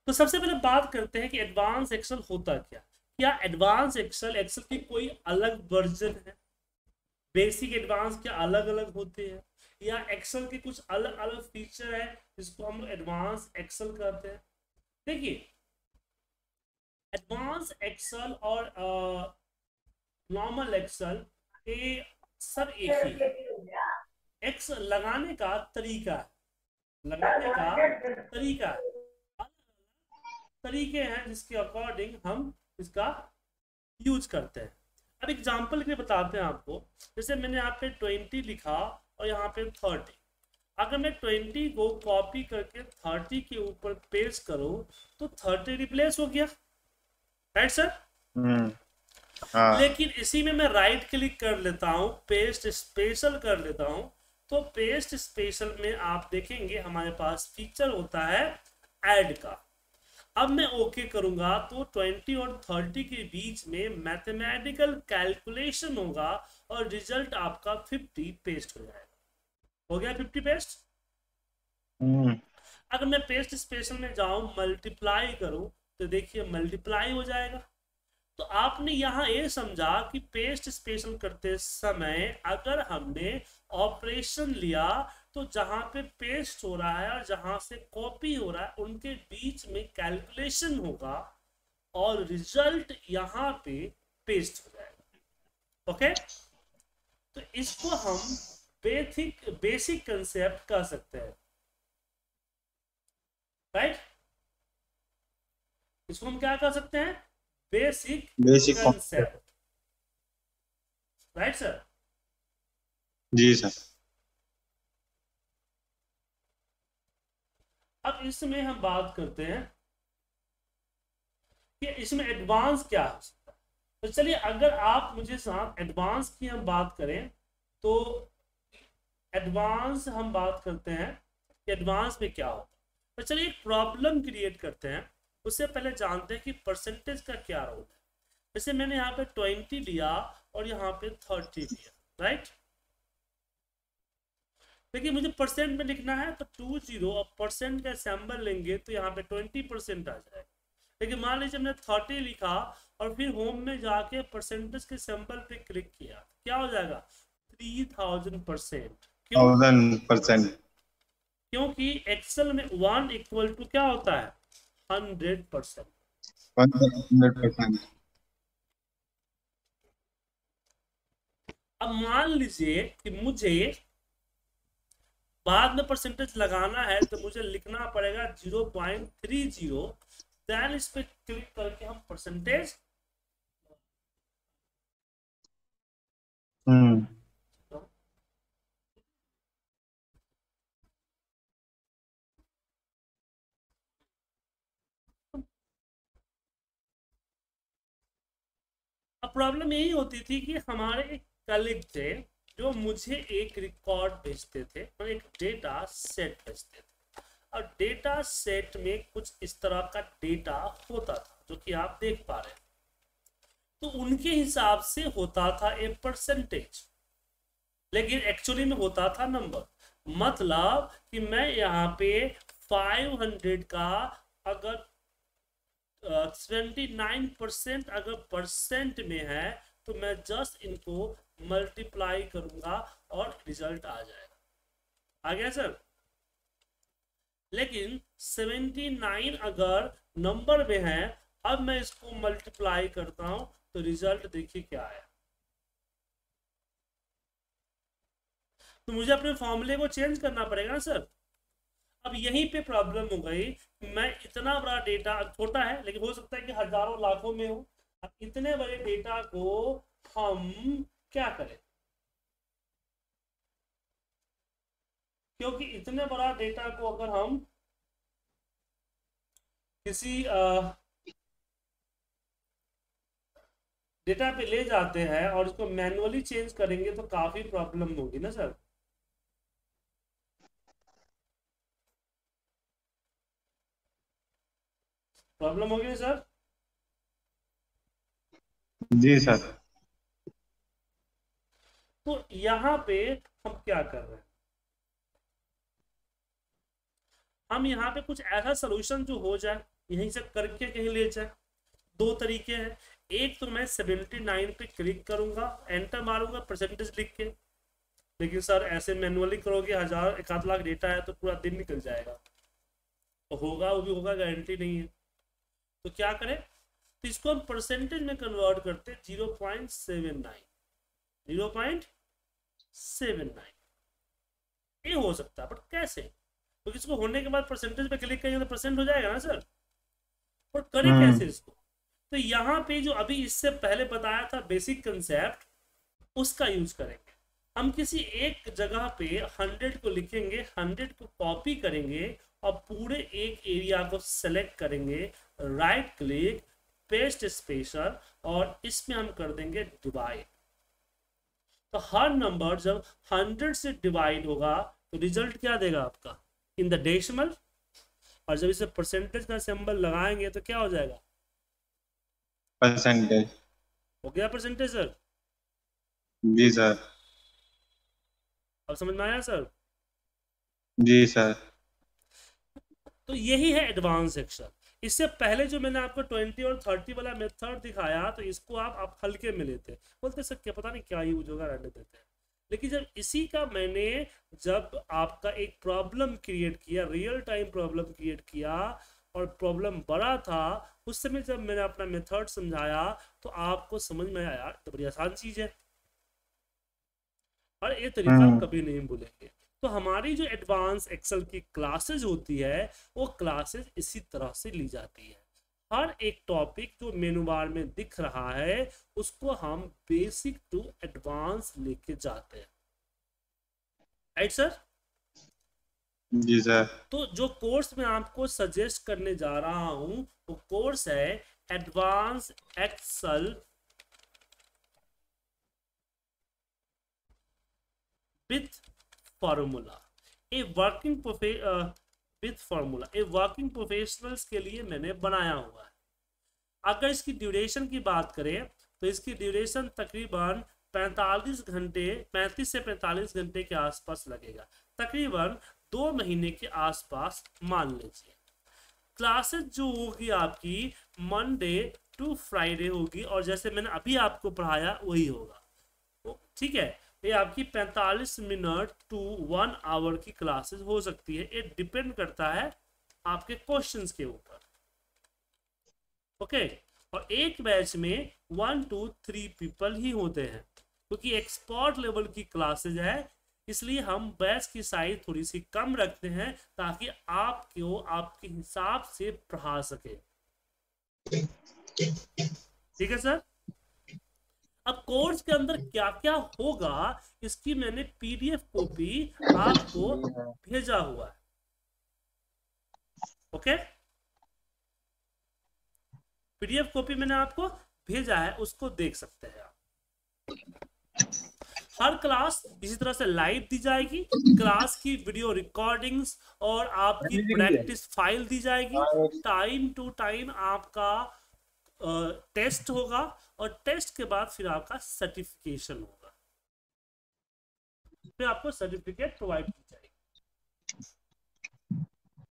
तो सबसे पहले बात करते हैं कि एडवांस एक्सेल होता क्या एडवांस एक्सेल एक्सेल की कोई अलग वर्जन है? बेसिक एडवांस क्या अलग अलग होते हैं, या एक्सेल के कुछ अलग अलग फीचर है जिसको हम एडवांस एक्सेल कहते हैं? देखिए, एडवांस एक्सेल और नॉर्मल एक्सेल ये सब एक ही है। एक्सेल लगाने का तरीका है, लगाने का तरीका है, तरीके हैं जिसके अकॉर्डिंग हम इसका यूज करते हैं। अब एग्जांपल के लिए बताते हैं आपको। जैसे मैंने यहाँ पे 20 लिखा और यहाँ पे 30। अगर मैं 20 को कॉपी करके 30 के ऊपर पेस्ट करूं तो 30 रिप्लेस हो गया, राइट सर? हाँ। लेकिन इसी में मैं राइट क्लिक कर लेता हूं, पेस्ट स्पेशल कर लेता हूं, तो पेस्ट स्पेशल में आप देखेंगे हमारे पास फीचर होता है ऐड का। अब मैं ओके करूंगा तो 20 और 30 के बीच में मैथमेटिकल कैलकुलेशन होगा और रिजल्ट आपका 50 पेस्ट हो जाएगा। हो गया 50 पेस्ट। अगर मैं पेस्ट स्पेशल में जाऊं, मल्टीप्लाई करूं, तो देखिए मल्टीप्लाई हो जाएगा। तो आपने यहाँ ये समझा कि पेस्ट स्पेशल करते समय अगर हमने ऑपरेशन लिया तो जहां पे पेस्ट हो रहा है और जहां से कॉपी हो रहा है उनके बीच में कैलकुलेशन होगा और रिजल्ट यहाँ पे पेस्ट हो जाएगा। ओके, तो इसको हम बेसिक कंसेप्ट कह सकते हैं, राइट? इसको हम क्या कह सकते हैं? Basic concept. Concept, right sir? जी सर। अब इसमें हम बात करते हैं कि इसमें एडवांस क्या हो सकता है। तो चलिए, अगर आप मुझे साथ एडवांस की हम बात करें तो एडवांस हम बात करते हैं कि एडवांस में क्या होता है। तो चलिए एक प्रॉब्लम क्रिएट करते हैं, उससे पहले जानते हैं कि परसेंटेज का क्या रोल है। जैसे मैंने यहाँ पे 20 लिया और यहाँ पे 30 लिया, राइट? देखिए मुझे परसेंट में लिखना है तो 20 और परसेंट का सैंबल लेंगे तो यहाँ पे 20% आ जाएगा। लेकिन मान लीजिए हमने 30 लिखा और फिर होम में जाके परसेंटेज के सैंबल पे क्लिक किया, क्या हो जाएगा? 3000%। क्यों? 1000%। क्योंकि एक्सेल में 1 इक्वल टू क्या होता है? 100%। 100%। अब मान लीजिए कि मुझे बाद में परसेंटेज लगाना है तो मुझे लिखना पड़ेगा 0.30। देन इस पे क्लिक करके हम परसेंटेज अब प्रॉब्लम यही होती थी कि हमारे एक कलीग थे जो मुझे एक रिकॉर्ड भेजते थे और एक डेटा सेट भेजते थे, और डेटा सेट में कुछ इस तरह का डेटा होता था जो कि आप देख पा रहे हैं। तो उनके हिसाब से होता था ए परसेंटेज, लेकिन एक्चुअली में होता था नंबर। मतलब कि मैं यहाँ पे 500 का अगर 79% अगर परसेंट में है तो मैं जस्ट इनको मल्टीप्लाई करूंगा और रिजल्ट आ जाएगा। आ गया सर? लेकिन 79 अगर नंबर में है, अब मैं इसको मल्टीप्लाई करता हूं तो रिजल्ट देखिए क्या आया। तो मुझे अपने फॉर्मूले को चेंज करना पड़ेगा ना सर। अब यहीं पे प्रॉब्लम हो गई, मैं इतना बड़ा डेटा, छोटा है लेकिन हो सकता है कि हजारों लाखों में हो। अब इतने बड़े डेटा को हम क्या करें, क्योंकि इतने बड़ा डेटा को अगर हम किसी डेटा पे ले जाते हैं और इसको मैनुअली चेंज करेंगे तो काफी प्रॉब्लम होगी ना सर। प्रॉब्लम होगी ना सर? जी सर। तो यहाँ पे हम क्या कर रहे हैं, हम यहाँ पे कुछ ऐसा सोल्यूशन जो हो जाए यहीं से करके कहीं ले जाए। दो तरीके हैं, एक तो मैं 79 पे क्लिक करूंगा, एंटर मारूंगा परसेंटेज लिख के, लेकिन सर ऐसे मैनुअली करोगे 1000 1 लाख डेटा है तो पूरा दिन निकल जाएगा, तो होगा वो भी होगा, गारंटी नहीं है। तो क्या करें, तो इसको हम परसेंटेज में कन्वर्ट करते हैं 0.79, 0.79 ये हो सकता है, बट कैसे? तो इसको होने के बाद परसेंटेज पे क्लिक करेंगे तो परसेंट हो जाएगा ना सर, और करें कैसे इसको? तो यहाँ पे जो अभी इससे पहले बताया था बेसिक कंसेप्ट, उसका यूज करेंगे। हम किसी एक जगह पे 100 को लिखेंगे, 100 को कॉपी करेंगे और पूरे एक एरिया को सेलेक्ट करेंगे, राइट क्लिक, पेस्ट स्पेशल, और इसमें हम कर देंगे डिवाइड। तो हर नंबर जब 100 से डिवाइड होगा तो रिजल्ट क्या देगा आपका, इन द डेसिमल, और जब इसे परसेंटेज का सिंबल लगाएंगे तो क्या हो जाएगा, परसेंटेज। हो गया परसेंटेज सर। जी सर। अब समझ में आया सर? जी सर। तो यही है एडवांस एक्सेल। इससे पहले जो मैंने आपको 20 और 30 वाला मेथड दिखाया, तो इसको आप हल्के में लेते, बोलते सर क्या पता नहीं क्या यूज होगा, रहने देते हैं। लेकिन जब इसी का मैंने जब आपका एक प्रॉब्लम क्रिएट किया, रियल टाइम प्रॉब्लम क्रिएट किया, और प्रॉब्लम बड़ा था, उस समय जब मैंने अपना मेथड समझाया तो आपको समझ में आया तो बड़ी आसान चीज है, और ये तरीका कभी नहीं भूलेंगे। तो हमारी जो एडवांस एक्सेल की क्लासेज होती है, वो क्लासेज इसी तरह से ली जाती है। हर एक टॉपिक जो मेनू बार में दिख रहा है उसको हम बेसिक टू एडवांस लेके जाते हैं, राइट सर? जी सर। तो जो कोर्स मैं आपको सजेस्ट करने जा रहा हूं वो कोर्स है advance Excel with formula, a working with formula, a working professionals के लिए मैंने बनाया हुआ है। अगर इसकी ड्यूरेशन की बात करें तो इसकी ड्यूरेशन तकरीबन 35 घंटे, 35 से 45 घंटे के आसपास लगेगा, तकरीबन 2 महीने के आसपास मान लीजिए। क्लासेस जो होगी आपकी मंडे टू फ्राइडे होगी, और जैसे मैंने अभी आपको पढ़ाया वही होगा, ठीक है। ये आपकी 45 मिनट टू 1 आवर की क्लासेस हो सकती है, ये डिपेंड करता है आपके क्वेश्चंस के ऊपर, ओके। और एक बैच में 1 to 3 पीपल ही होते हैं, क्योंकि एक्सपर्ट लेवल की क्लासेज है, इसलिए हम बैच की साइज थोड़ी सी कम रखते हैं ताकि आपको आपके हिसाब से पढ़ा सके, ठीक है सर। अब कोर्स के अंदर क्या क्या होगा इसकी मैंने पीडीएफ कॉपी आपको भेजा हुआ है, ओके। पीडीएफ कॉपी मैंने आपको भेजा है, उसको देख सकते हैं आप। हर क्लास इसी तरह से लाइव दी जाएगी, क्लास की वीडियो रिकॉर्डिंग्स और आपकी प्रैक्टिस फाइल दी जाएगी, टाइम टू टाइम आपका टेस्ट होगा, और टेस्ट के बाद फिर आपका सर्टिफिकेशन होगा, फिर आपको सर्टिफिकेट प्रोवाइड